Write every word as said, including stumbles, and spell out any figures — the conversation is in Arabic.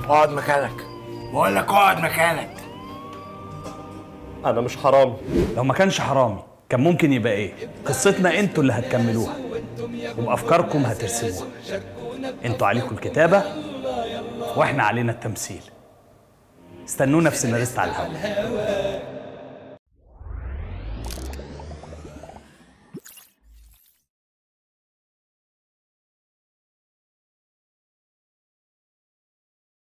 اقعد مكانك، بقول لك اقعد مكانك. انا مش حرامي. لو ما كانش حرامي كان ممكن يبقى ايه؟ قصتنا انتوا اللي هتكملوها وبافكاركم هترسموها. انتوا عليكم الكتابه واحنا علينا التمثيل. استنونا في سيناريست على الهوا.